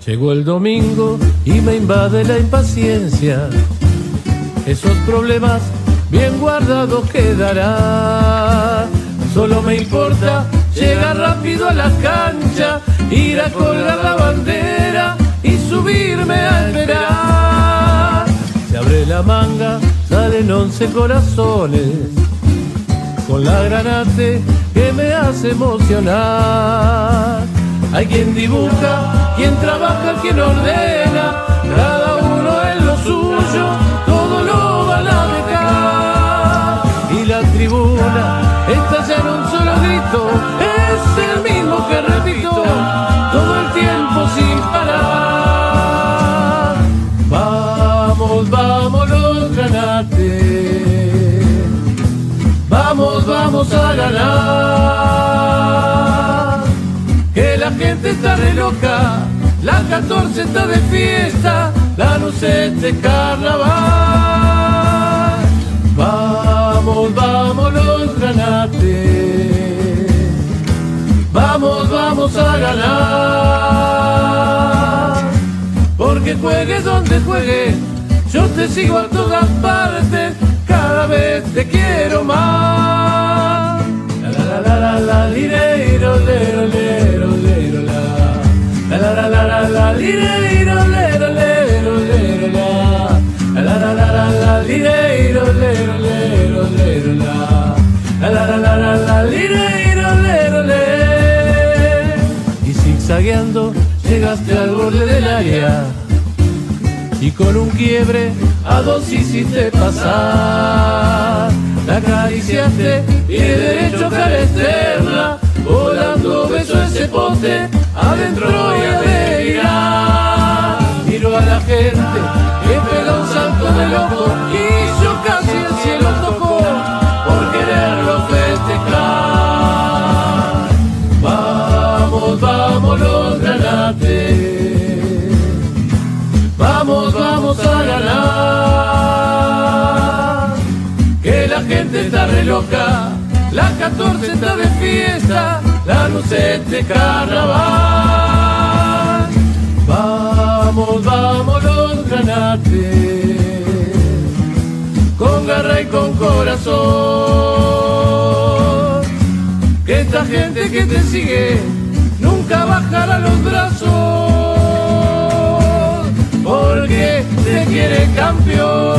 Llegó el domingo y me invade la impaciencia. Esos problemas bien guardados quedarán. Solo me importa llegar rápido a la cancha, ir a colgar la bandera y subirme a esperar. Se abre la manga, salen 11 corazones, con la granate que me hace emocionar. Hay quien dibuja, quien trabaja, quien ordena, cada uno en lo suyo, todo lo van a dejar. Y la tribuna está ya en un solo grito, es el mismo que repito todo el tiempo sin parar. Vamos, vamos los granates, vamos, vamos a ganar. Que la gente está re loca, la 14 está de fiesta, la noche es de carnaval. Vamos, vamos los granates, vamos, vamos a ganar. Porque juegues donde juegues, yo te sigo a todas partes, cada vez te quiero más. La la la la la lireiro, lero, lero, lero, la. La la la la la la lireiro, lero, lero, lero, la. La la la la la lireiro, lero, lero, lero, la. La la la la la lireiro, lero, lero. Y zigzagueando llegaste al borde del área y con un quiebre a dos hiciste pasar. La acariciaste y de derecho cara externa, volando beso ese poste adentro y a delirar. Miro a la gente que pega un salto de loco y yo casi el cielo tocó por quererlo festejar. Vamos, vamos los granates, vamos, vamos a ganar. Que la gente está re loca, la 14 está de fiesta, la noche es de carnaval. Vamos, vamos los granates, con garra y con corazón. Que esta gente que te sigue nunca bajará los brazos, porque te quiere campeón.